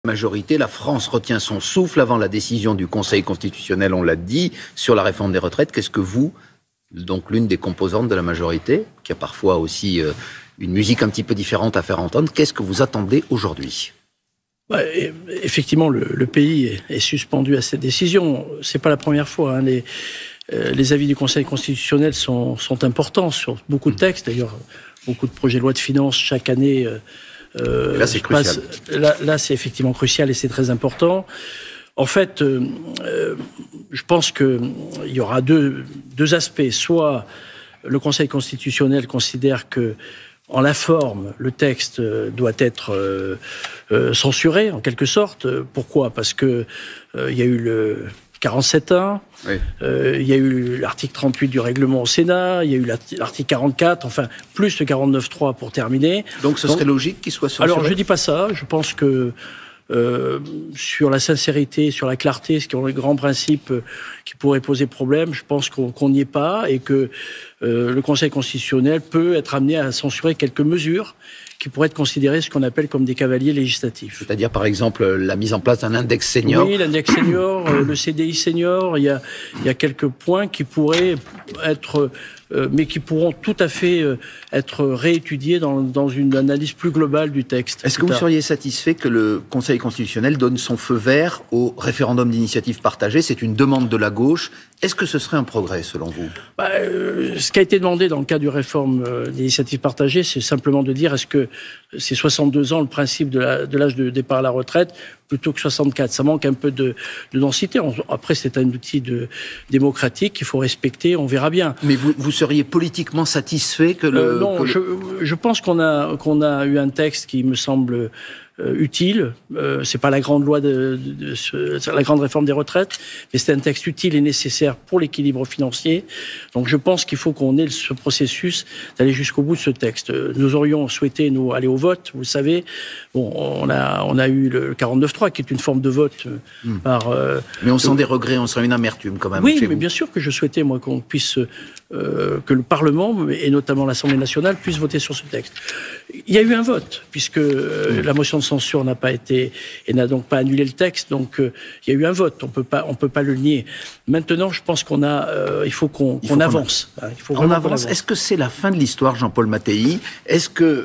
Majorité, la France retient son souffle avant la décision du Conseil constitutionnel, on l'a dit, sur la réforme des retraites. Qu'est-ce que vous, donc l'une des composantes de la majorité, qui a parfois aussi une musique un petit peu différente à faire entendre, qu'est-ce que vous attendez aujourd'hui ? Effectivement, le pays est suspendu à cette décision. C'est pas la première fois. Les avis du Conseil constitutionnel sont importants sur beaucoup de textes. D'ailleurs, beaucoup de projets de loi de finances chaque année. Là, c'est crucial. Là, c'est effectivement crucial et c'est très important. En fait, je pense qu'il y aura deux aspects. Soit le Conseil constitutionnel considère que, en la forme, le texte doit être censuré, en quelque sorte. Pourquoi ? Parce que il y a eu le 47.1, oui. Il y a eu l'article 38 du règlement au Sénat, il y a eu l'article 44, enfin, plus le 49.3 pour terminer. Donc ce serait logique qu'il soit censuré ? Alors, je dis pas ça. Je pense que sur la sincérité, sur la clarté, ce qui sont les grands principes qui pourraient poser problème, je pense qu'on n'y est pas et que le Conseil constitutionnel peut être amené à censurer quelques mesures qui pourraient être considérées ce qu'on appelle comme des cavaliers législatifs. C'est-à-dire, par exemple, la mise en place d'un index senior. Oui, l'index senior, le CDI senior, il y a quelques points qui pourraient être, mais qui pourront tout à fait être réétudiés dans une analyse plus globale du texte. Est-ce que vous seriez satisfait que le Conseil constitutionnel donne son feu vert au référendum d'initiative partagée ? C'est une demande de la gauche. Est-ce que ce serait un progrès, selon vous ? Ce qui a été demandé dans le cadre du réforme d'initiative partagée, c'est simplement de dire est-ce que c'est 62 ans le principe de l'âge de départ à la retraite plutôt que 64. Ça manque un peu de densité. Après, c'est un outil démocratique qu'il faut respecter, on verra bien. Mais vous seriez politiquement satisfait que le... Non, je pense qu'on a eu un texte qui me semble utile. C'est pas la grande loi la grande réforme des retraites, mais c'est un texte utile et nécessaire pour l'équilibre financier. Donc je pense qu'il faut qu'on ait ce processus d'aller jusqu'au bout de ce texte. Nous aurions souhaité nous aller au vote, vous savez. Bon, on a eu le 49.3 qui est une forme de vote par. Mais on sent des regrets, on sent une amertume quand même. Oui, mais bien sûr que je souhaitais moi qu'on puisse que le Parlement et notamment l'Assemblée nationale puisse voter sur ce texte. Il y a eu un vote puisque la motion de censure n'a pas été et n'a donc pas annulé le texte. Donc il y a eu un vote. On peut pas le nier. Maintenant, je pense il faut qu'on avance. On avance. Est-ce que c'est la fin de l'histoire, Jean-Paul Mattei ? Est-ce que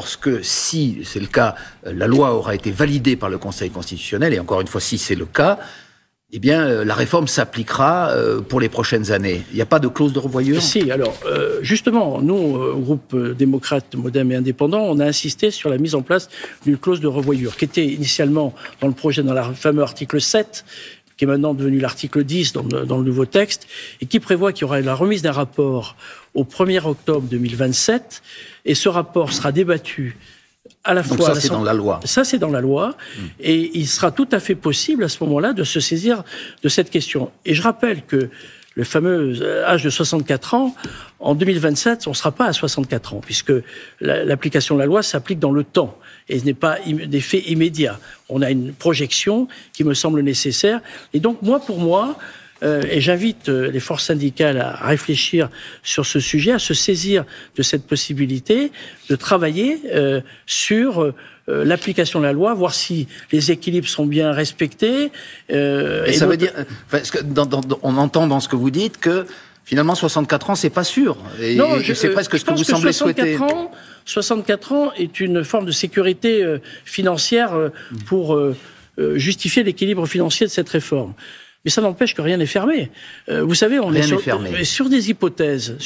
si c'est le cas, la loi aura été validée par le Conseil constitutionnel, et encore une fois, si c'est le cas, eh bien, la réforme s'appliquera pour les prochaines années. Il n'y a pas de clause de revoyure ? Si, alors, justement, nous, au groupe démocrate, modem et indépendant, on a insisté sur la mise en place d'une clause de revoyure, qui était initialement dans le projet, dans le fameux article 7, qui est maintenant devenu l'article 10 dans le nouveau texte, et qui prévoit qu'il y aura la remise d'un rapport au 1er octobre 2027, et ce rapport sera débattu à la fois. Donc ça, c'est dans la loi. Ça, c'est dans la loi. Et il sera tout à fait possible, à ce moment-là, de se saisir de cette question. Et je rappelle que le fameux âge de 64 ans, en 2027, on ne sera pas à 64 ans, puisque l'application de la loi s'applique dans le temps et ce n'est pas d'effet immédiat. On a une projection qui me semble nécessaire. Et donc, pour moi, et j'invite les forces syndicales à réfléchir sur ce sujet, à se saisir de cette possibilité de travailler sur l'application de la loi, voir si les équilibres sont bien respectés. Et ça veut dire, parce que on entend dans ce que vous dites que finalement 64 ans, c'est pas sûr. Et non, c'est presque ce que vous semblez souhaiter. 64 ans est une forme de sécurité financière pour justifier l'équilibre financier de cette réforme. Mais ça n'empêche que rien n'est fermé. Vous savez, on est sur des hypothèses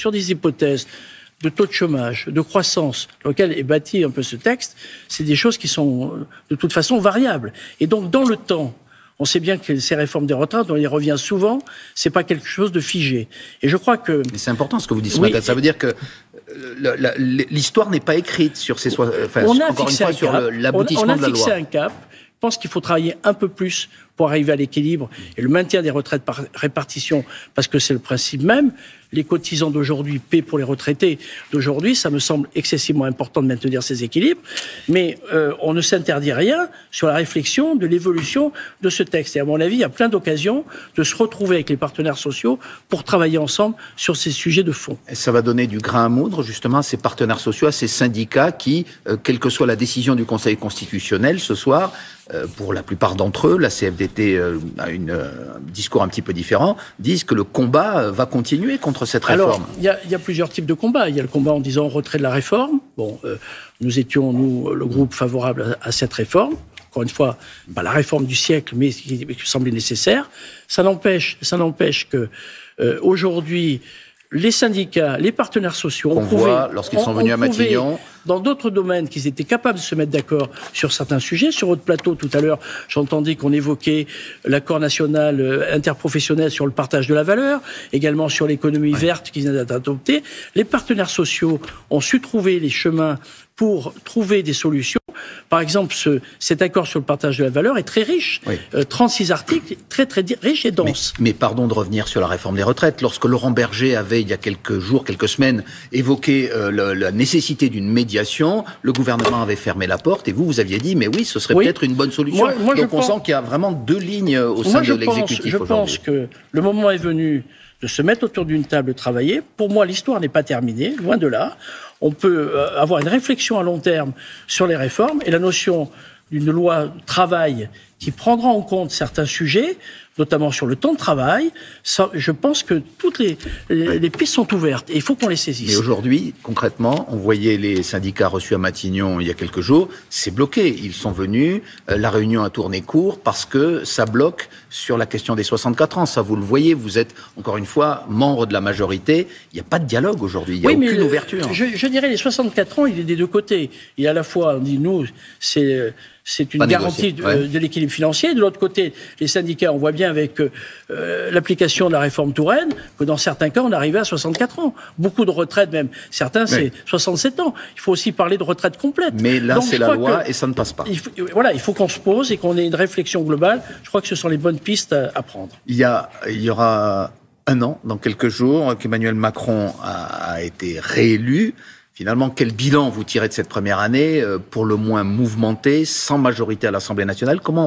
de taux de chômage, de croissance, sur lequel est bâti un peu ce texte. C'est des choses qui sont de toute façon variables. Et donc, dans le temps, on sait bien que ces réformes des retraites, on y revient souvent, c'est pas quelque chose de figé. Et je crois que... Mais c'est important ce que vous dites ce matin. Ça veut dire que l'histoire n'est pas écrite sur ces... on a fixé un cap. L'aboutissement de la loi. On a fixé un cap. Je pense qu'il faut travailler un peu plus pour arriver à l'équilibre et le maintien des retraites par répartition, parce que c'est le principe même. Les cotisants d'aujourd'hui paient pour les retraités d'aujourd'hui. Ça me semble excessivement important de maintenir ces équilibres. Mais on ne s'interdit rien sur la réflexion de l'évolution de ce texte. Et à mon avis, il y a plein d'occasions de se retrouver avec les partenaires sociaux pour travailler ensemble sur ces sujets de fond. Et ça va donner du grain à moudre, justement, à ces partenaires sociaux, à ces syndicats qui, quelle que soit la décision du Conseil constitutionnel ce soir, pour la plupart d'entre eux, la CFDT a un discours un petit peu différent, disent que le combat va continuer contre cette réforme. Alors, il y a plusieurs types de combats. Il y a le combat en disant retrait de la réforme. Bon, nous étions, le groupe, favorable à cette réforme. Encore une fois, pas la réforme du siècle, mais ce qui semblait nécessaire. Ça n'empêche que aujourd'hui, les syndicats, les partenaires sociaux ont prouvé, lorsqu'ils sont venus à Matignon, dans d'autres domaines, qu'ils étaient capables de se mettre d'accord sur certains sujets. Sur votre plateau, tout à l'heure, j'entendais qu'on évoquait l'accord national interprofessionnel sur le partage de la valeur, également sur l'économie verte qui vient d'être adoptée. Les partenaires sociaux ont su trouver les chemins pour trouver des solutions. Par exemple, cet accord sur le partage de la valeur est très riche. 36 articles, très riche et dense. Mais pardon de revenir sur la réforme des retraites. Lorsque Laurent Berger avait, il y a quelques jours, quelques semaines, évoqué la nécessité d'une médiation, le gouvernement avait fermé la porte et vous aviez dit, mais oui, ce serait peut-être une bonne solution. Donc on sent qu'il y a vraiment deux lignes au sein de l'exécutif aujourd'hui. Je pense que le moment est venu de se mettre autour d'une table, de travailler. Pour moi, l'histoire n'est pas terminée, loin de là. On peut avoir une réflexion à long terme sur les réformes et la notion d'une loi travail qui prendra en compte certains sujets, notamment sur le temps de travail. Ça, je pense que toutes les pistes sont ouvertes et il faut qu'on les saisisse. Mais aujourd'hui, concrètement, on voyait les syndicats reçus à Matignon il y a quelques jours, c'est bloqué. Ils sont venus, la réunion a tourné court parce que ça bloque sur la question des 64 ans. Ça, vous le voyez, vous êtes, encore une fois, membre de la majorité. Il n'y a pas de dialogue aujourd'hui, il n'y a aucune ouverture. Je dirais les 64 ans, il est des deux côtés. Il y a à la fois, on dit, nous, c'est une garantie de l'équilibre financier. De l'autre côté, les syndicats, on voit bien avec l'application de la réforme Touraine que dans certains cas, on arrivait à 64 ans. Beaucoup de retraites même. Certains, c'est 67 ans. Il faut aussi parler de retraite complète. Mais là, c'est la loi et ça ne passe pas. Il faut qu'on se pose et qu'on ait une réflexion globale. Je crois que ce sont les bonnes pistes à prendre. Il y aura un an, dans quelques jours, qu'Emmanuel Macron a été réélu. Finalement, quel bilan vous tirez de cette première année, pour le moins mouvementée, sans majorité à l'Assemblée nationale? Comment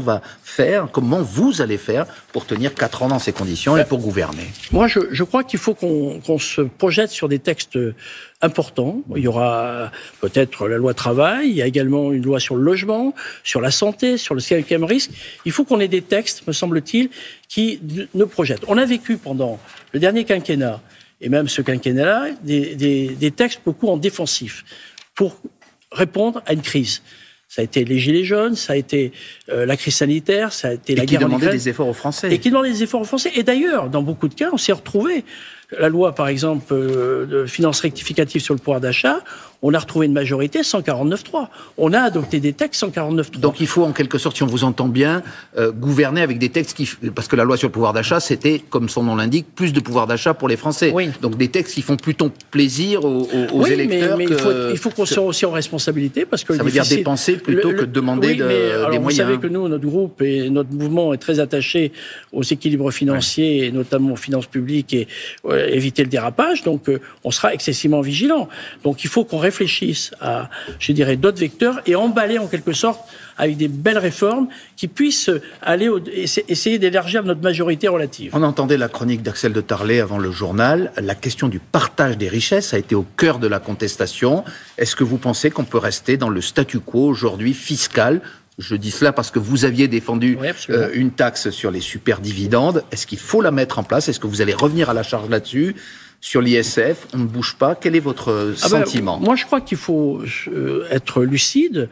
vous allez faire pour tenir 4 ans dans ces conditions et pour gouverner? Moi, je crois qu'il faut qu'on se projette sur des textes importants. Il y aura peut-être la loi travail, il y a également une loi sur le logement, sur la santé, sur le 5e risque. Il faut qu'on ait des textes, me semble-t-il, qui nous projettent. On a vécu pendant le dernier quinquennat et même ce quinquennat-là, des textes beaucoup en défensif pour répondre à une crise. Ça a été les Gilets jaunes, ça a été la crise sanitaire, ça a été la guerre en Ukraine. Et qui demandait des efforts aux Français. Et qui demandait des efforts aux Français. Et d'ailleurs, dans beaucoup de cas, on s'est retrouvés. La loi, par exemple, de finances rectificatives sur le pouvoir d'achat, on a retrouvé une majorité 149.3. On a adopté des textes 149.3. Donc il faut, en quelque sorte, si on vous entend bien, gouverner avec des textes parce que la loi sur le pouvoir d'achat, c'était, comme son nom l'indique, plus de pouvoir d'achat pour les Français. Oui. Donc des textes qui font plutôt plaisir aux électeurs. Mais il faut qu'on soit aussi en responsabilité, parce que ça veut dire dépenser plutôt que de demander des moyens. Vous savez que nous, notre groupe et notre mouvement est très attaché aux équilibres financiers, et notamment aux finances publiques, et éviter le dérapage. Donc on sera excessivement vigilant. Donc il faut qu'on réfléchissent à, je dirais, d'autres vecteurs et emballer en quelque sorte avec des belles réformes qui puissent essayer d'élargir notre majorité relative. On entendait la chronique d'Axel de Tarlé avant le journal. La question du partage des richesses a été au cœur de la contestation. Est-ce que vous pensez qu'on peut rester dans le statu quo aujourd'hui fiscal ? Je dis cela parce que vous aviez défendu une taxe sur les superdividendes. Est-ce qu'il faut la mettre en place ? Est-ce que vous allez revenir à la charge là-dessus ? Sur l'ISF, on ne bouge pas. Quel est votre sentiment ? Moi, je crois qu'il faut être lucide.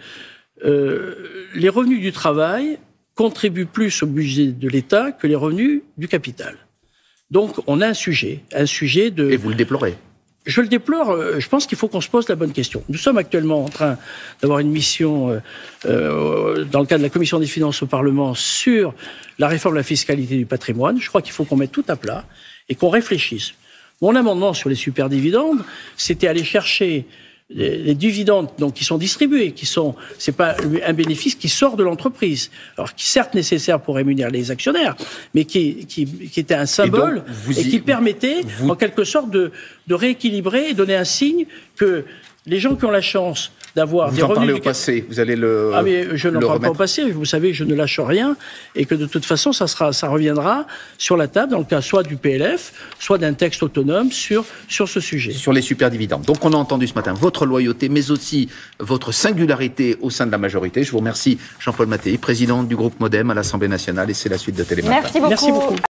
Les revenus du travail contribuent plus au budget de l'État que les revenus du capital. Donc, on a un sujet de... Et vous le déplorez ? Je le déplore. Je pense qu'il faut qu'on se pose la bonne question. Nous sommes actuellement en train d'avoir une mission dans le cadre de la Commission des finances au Parlement sur la réforme de la fiscalité du patrimoine. Je crois qu'il faut qu'on mette tout à plat et qu'on réfléchisse. Mon amendement sur les superdividendes, c'était aller chercher les dividendes donc qui sont distribués, c'est pas un bénéfice qui sort de l'entreprise, alors qui certes nécessaire pour rémunérer les actionnaires, mais qui était un symbole et qui permettait en quelque sorte de rééquilibrer et donner un signe que les gens qui ont la chance d'avoir des Vous en revenus parlez du au passé, vous allez le Ah mais je n'en le parle pas au remettre. passé, vous savez, je ne lâche rien, et que de toute façon, ça reviendra sur la table, dans le cas soit du PLF, soit d'un texte autonome sur ce sujet. Sur les superdividendes. Donc on a entendu ce matin votre loyauté, mais aussi votre singularité au sein de la majorité. Je vous remercie, Jean-Paul Mattei, président du groupe Modem à l'Assemblée nationale, et c'est la suite de Télématin. Merci beaucoup. Merci beaucoup.